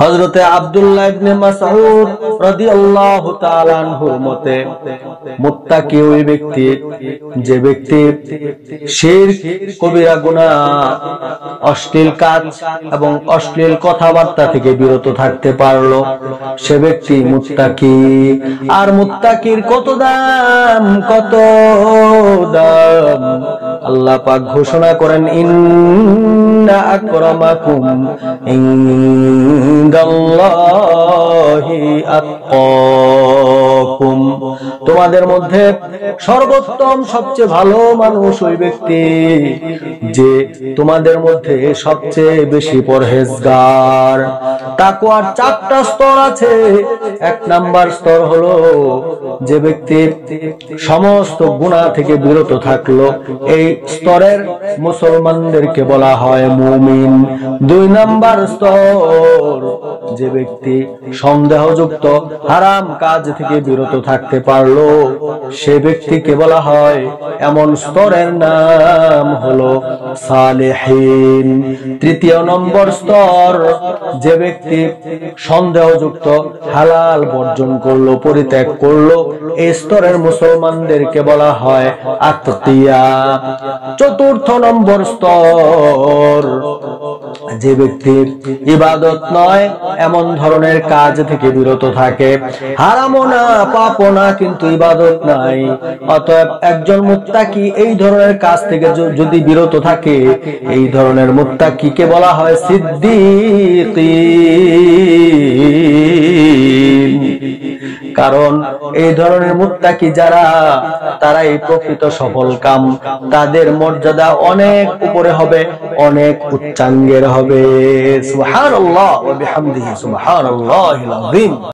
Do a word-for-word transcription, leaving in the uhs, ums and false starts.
হযরতে আব্দুল্লাহ ইবনে মাসউদ রাদিয়াল্লাহু তাআলা আনহুর মতে মুত্তাকি ওই ব্যক্তি যে ব্যক্তি শিরক, কবিরা গুনাহ, অশ্লীল কাজ এবং অশ্লীল কথাবার্তা থেকে বিরত থাকতে পারলো, সে ব্যক্তি মুত্তাকি। আর মুত্তাকির কত দাম, কত দাম! আল্লাহ পাক ঘোষণা করেন, ইন্না আকরামাকুম ইনদাল্লাহি আতকাকুম, তোমাদের মধ্যে সর্বোত্তম সবচেয়ে ভালো মানুষ ওই ব্যক্তি যে তোমাদের মধ্যে সবচেয়ে বেশি পরহেজগার। তাকওয়ার চারটা স্তর আছে। এক নাম্বার স্তর হলো যে ব্যক্তি সমস্ত গুনাহ থেকে বিরত থাকলো, এই স্তরের মুসলমানদেরকে বলা হয় মুমিন। দুই নাম্বার স্তর যে ব্যক্তি সন্দেহযুক্ত হারাম কাজ থেকে বিরত থাকতে পারলো, সে ব্যক্তিকে বলা হয়, এমন স্তরের নাম হলো সালেহিন। তৃতীয় নম্বর স্তর যে ব্যক্তি সন্দেহযুক্ত হালাল বর্জন করলো, পরিত্যাগ করলো, এই স্তরের মুসলমানদেরকে বলা হয় আতকিয়া। চতুর্থ নম্বর স্তর যে ব্যক্তি ইবাদত নয় এমন ধরনের কাজ থেকে বিরত থাকে, হারামও না পাপও না কিন্তু ইবাদত নাই, অতএব একজন মুত্তাকি এই ধরনের কাজ থেকে যদি বিরত থাকে, এই ধরনের মুত্তাকিকে বলা হয় সিদ্দিকীন। কারণ এই ধরনের মুত্তাকি যারা, তারা এই প্রকৃত সফল কাম, তাদের মর্যাদা অনেক উপরে হবে, অনেক উচ্চাঙ্গের হবে। সুবহানাল্লাহ ওয়া বিহামদিহি সুবহানাল্লাহিল আযীম।